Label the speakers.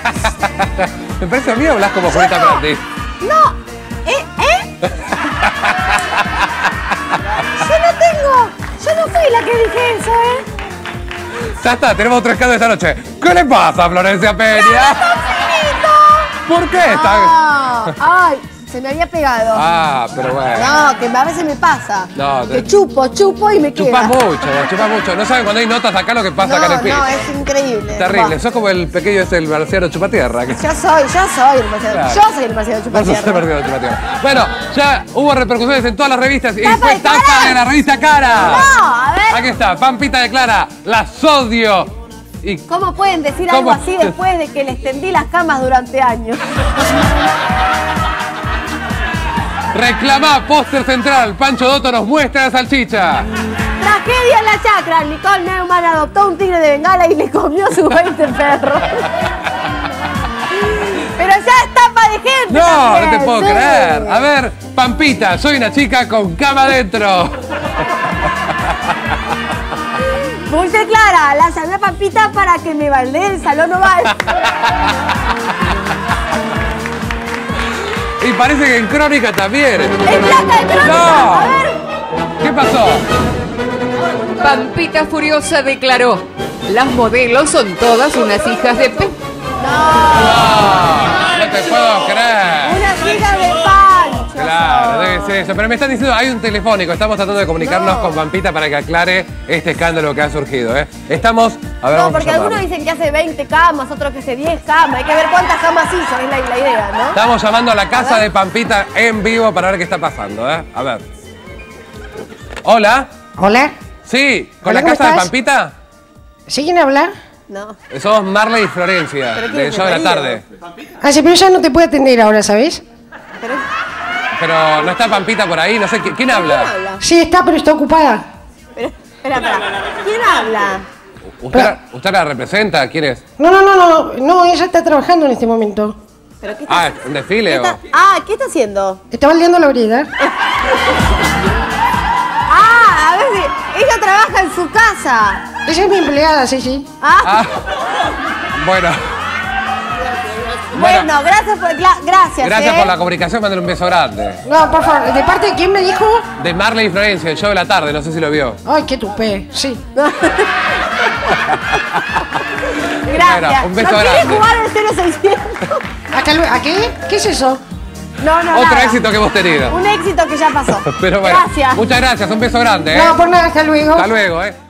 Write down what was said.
Speaker 1: ¿Me parece a mí o hablas como Julieta Prandi?
Speaker 2: No. Yo no fui la que dije eso,
Speaker 1: Ya está, tenemos otro escándalo esta noche. ¿Qué le pasa a Florencia Peña? ¿Por qué está?
Speaker 2: Ay, se me había pegado.
Speaker 1: Ah, pero bueno.
Speaker 2: No, que a veces me pasa.
Speaker 1: No,
Speaker 2: que chupo y me queda.
Speaker 1: Chupas mucho. No saben cuando hay notas acá lo que pasa acá en el piso.
Speaker 2: No, es increíble.
Speaker 1: Terrible. Sos como el pequeño el marciano chupatierra.
Speaker 2: Yo soy el marciano.
Speaker 1: Claro.
Speaker 2: Yo soy el marciano chupatierra.
Speaker 1: Bueno, ya hubo repercusiones en todas las revistas y
Speaker 2: ¿Tapa
Speaker 1: fue
Speaker 2: de
Speaker 1: tapa
Speaker 2: Cara?
Speaker 1: de la revista Cara.
Speaker 2: No, a ver.
Speaker 1: Aquí está, Pampita declara, las odio. Y
Speaker 2: ¿Cómo pueden decir
Speaker 1: ¿Cómo?
Speaker 2: algo así después de que les tendí las camas durante años?
Speaker 1: reclamá póster central. Pancho Dotto nos muestra la salchicha.
Speaker 2: Tragedia en la chacra. Nicole Neumann adoptó un tigre de Bengala y le comió sus 20 perros. Pero ya es tapa de gente.
Speaker 1: No,
Speaker 2: también,
Speaker 1: no te puedo
Speaker 2: sí.
Speaker 1: creer. A ver, Pampita, soy una chica con cama adentro.
Speaker 2: Muy clara, la llamé a Pampita para que me baldee el salón oval.
Speaker 1: Y parece que en Crónica también.
Speaker 2: ¡Es placa de Crónica!
Speaker 1: No.
Speaker 2: A ver.
Speaker 1: ¿Qué pasó?
Speaker 3: Pampita furiosa declaró: las modelos son todas unas hijas de P.
Speaker 1: No, no te puedo creer.
Speaker 2: Una hija de Pancho.
Speaker 1: Claro, debe ser eso. Pero me están diciendo, hay un telefónico. Estamos tratando de comunicarnos con Pampita para que aclare este escándalo que ha surgido, ¿eh? Estamos... A ver,
Speaker 2: No,
Speaker 1: vamos a
Speaker 2: porque
Speaker 1: llamarlo.
Speaker 2: algunos dicen que hace 20 camas, otros que hace 10 camas. Hay que ver cuántas camas hizo, es la idea, ¿no?
Speaker 1: Estamos llamando a la casa de Pampita en vivo para ver qué está pasando, ¿eh? A ver. Hola.
Speaker 4: Hola.
Speaker 1: Sí, ¿con
Speaker 4: Hola,
Speaker 1: la
Speaker 4: ¿cómo
Speaker 1: casa de
Speaker 4: estás?
Speaker 1: Pampita?
Speaker 4: ¿Sí quién habla?
Speaker 2: No.
Speaker 1: Somos Marley y Florencia,
Speaker 2: ¿Pero quién
Speaker 1: del
Speaker 2: es
Speaker 1: show de la
Speaker 2: el
Speaker 1: tarde.
Speaker 4: Ah, sí, pero ya no te puede atender ahora, ¿sabes?
Speaker 2: Pero,
Speaker 1: Pero no está Pampita por ahí, no sé, ¿quién habla?
Speaker 2: ¿quién habla?
Speaker 4: Sí, está, pero está ocupada.
Speaker 2: Pero, espera. ¿Quién habla?
Speaker 1: ¿Usted la representa? ¿Quién es?
Speaker 4: No, ella está trabajando en este momento.
Speaker 2: ¿Pero qué está,
Speaker 1: Ah, ¿un desfile o...?
Speaker 2: ¿qué está haciendo?
Speaker 4: Está baldeando la brida.
Speaker 2: A ver si ella trabaja en su casa.
Speaker 4: Ella es mi empleada, sí.
Speaker 1: Ah, bueno.
Speaker 2: Bueno, gracias por
Speaker 1: Gracias por la comunicación, mándale un beso grande.
Speaker 4: No, por favor, ¿de parte de quién me dijo?
Speaker 1: De Marley y Florencia, el show de la tarde, no sé si lo vio.
Speaker 4: Ay, qué tupé, sí.
Speaker 2: Gracias.
Speaker 1: Bueno, un beso
Speaker 2: ¿No
Speaker 1: grande.
Speaker 2: quieres jugar el 0600?
Speaker 4: ¿A qué? ¿Qué es eso?
Speaker 2: No,
Speaker 1: Otro
Speaker 2: nada.
Speaker 1: éxito que hemos tenido.
Speaker 2: Un éxito que ya pasó.
Speaker 1: Pero bueno,
Speaker 2: Gracias.
Speaker 1: muchas gracias, un beso grande, ¿eh?
Speaker 4: No, por nada, hasta luego.
Speaker 1: Hasta luego, ¿eh?